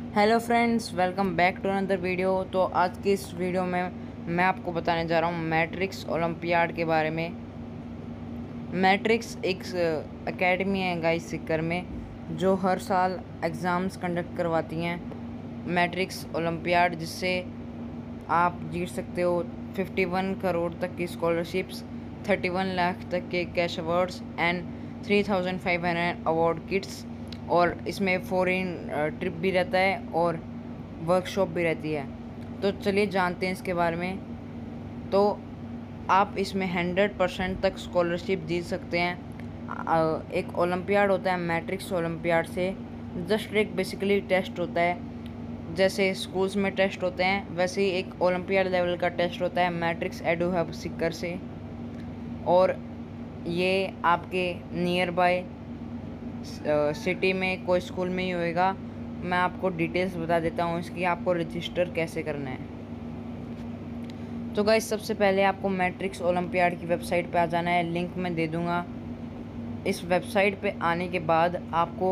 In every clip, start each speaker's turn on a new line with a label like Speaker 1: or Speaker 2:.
Speaker 1: Hello friends, welcome back to another video. तो आज की इस वीडियो में मैं आपको बताने जा रहा हूँ मैट्रिक्स ओलंपियाड के बारे में। मैट्रिक्स एक एकेडमी है गाइस सिक्कर में, जो हर साल एग्ज़ाम्स कंडक्ट करवाती हैं मैट्रिक्स ओलंपियाड, जिससे आप जीत सकते हो 51 करोड़ तक की स्कॉलरशिप्स, 31 लाख तक के cash awards and 3500 award kits. और इसमें फॉरेन ट्रिप भी रहता है और वर्कशॉप भी रहती है। तो चलिए जानते हैं इसके बारे में। तो आप इसमें 100% तक स्कॉलरशिप जीत सकते हैं। एक ओलंपियाड होता है मैट्रिक्स ओलंपियाड से, जस्ट एक बेसिकली टेस्ट होता है। जैसे स्कूल्स में टेस्ट होते हैं वैसे ही एक ओलंपियाड लेवल का टेस्ट होता है मैट्रिक्स एडू हब सिक्कर से। और ये आपके नियर बाय सिटी में कोई स्कूल में ही होएगा। मैं आपको डिटेल्स बता देता हूँ इसकी, आपको रजिस्टर कैसे करना है। तो गाइस, सबसे पहले आपको मैट्रिक्स ओलंपियाड की वेबसाइट पे आ जाना है, लिंक मैं दे दूँगा। इस वेबसाइट पे आने के बाद आपको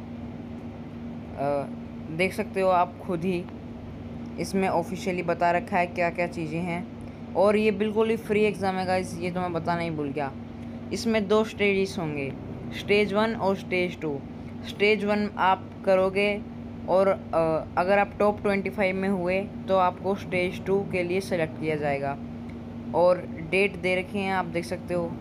Speaker 1: देख सकते हो आप खुद ही, इसमें ऑफिशियली बता रखा है क्या क्या चीज़ें हैं। और ये बिल्कुल ही फ्री एग्ज़ाम है गाइस, ये तो मैं बताना ही भूल गया। इसमें 2 स्टेजेस होंगे, स्टेज 1 और स्टेज 2। स्टेज 1 आप करोगे और अगर आप टॉप 25 में हुए तो आपको स्टेज 2 के लिए सेलेक्ट किया जाएगा। और डेट दे रखी हैं, आप देख सकते हो।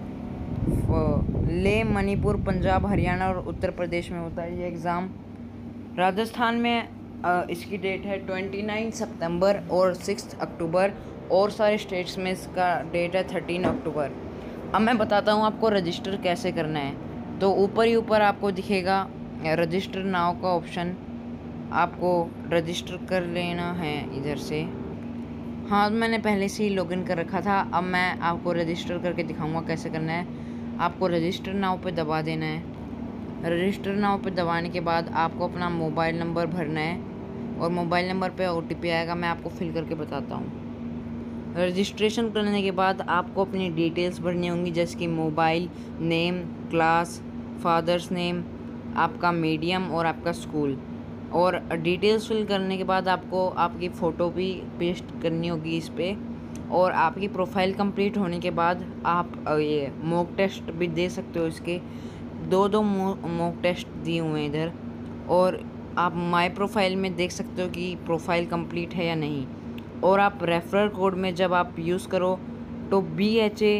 Speaker 1: ले, मणिपुर, पंजाब, हरियाणा और उत्तर प्रदेश में होता है ये एग्ज़ाम। राजस्थान में इसकी डेट है 29 सितंबर और 6 अक्टूबर, और सारे स्टेट्स में इसका डेट है 13 अक्टूबर। अब मैं बताता हूँ आपको रजिस्टर कैसे करना है। तो ऊपर ही ऊपर आपको दिखेगा रजिस्टर नाउ का ऑप्शन, आपको रजिस्टर कर लेना है इधर से। हाँ, मैंने पहले से ही लॉगिन कर रखा था। अब मैं आपको रजिस्टर करके दिखाऊंगा कैसे करना है। आपको रजिस्टर नाउ पे दबा देना है। रजिस्टर नाउ पे दबाने के बाद आपको अपना मोबाइल नंबर भरना है और मोबाइल नंबर पे OTP आएगा, मैं आपको फिल करके बताता हूँ। रजिस्ट्रेशन करने के बाद आपको अपनी डिटेल्स भरनी होंगी, जैसे कि mobile name, class, father's name, आपका मीडियम और आपका स्कूल। और डिटेल्स फिल करने के बाद आपको आपकी फ़ोटो भी पेस्ट करनी होगी इस पर। और आपकी प्रोफाइल कंप्लीट होने के बाद आप ये मॉक टेस्ट भी दे सकते हो। इसके दो मॉक टेस्ट दिए हुए हैं इधर। और आप माई प्रोफाइल में देख सकते हो कि प्रोफाइल कंप्लीट है या नहीं। और आप रेफरल कोड में जब आप यूज़ करो तो BHA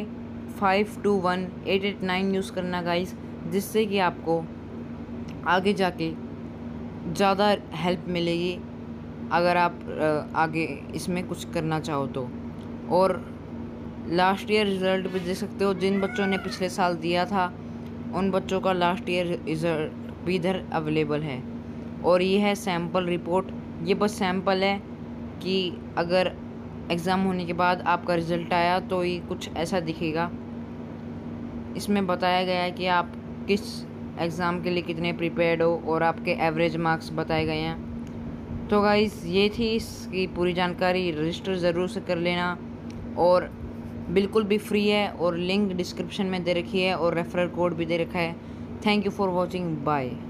Speaker 1: 521889 यूज़ करना गाइस, जिससे कि आपको आगे जाके ज़्यादा हेल्प मिलेगी अगर आप आगे इसमें कुछ करना चाहो तो। और लास्ट ईयर रिज़ल्ट भी देख सकते हो, जिन बच्चों ने पिछले साल दिया था उन बच्चों का लास्ट ईयर रिज़ल्ट भी इधर अवेलेबल है। और ये है सैम्पल रिपोर्ट, ये बस सैम्पल है कि अगर एग्ज़ाम होने के बाद आपका रिज़ल्ट आया तो ये कुछ ऐसा दिखेगा। इसमें बताया गया है कि आप किस एग्ज़ाम के लिए कितने प्रिपेयर्ड हो और आपके एवरेज मार्क्स बताए गए हैं। तो गाइस, ये थी इसकी पूरी जानकारी। रजिस्टर ज़रूर से कर लेना, और बिल्कुल भी फ्री है, और लिंक डिस्क्रिप्शन में दे रखी है और रेफरल कोड भी दे रखा है। Thank you for watching, bye.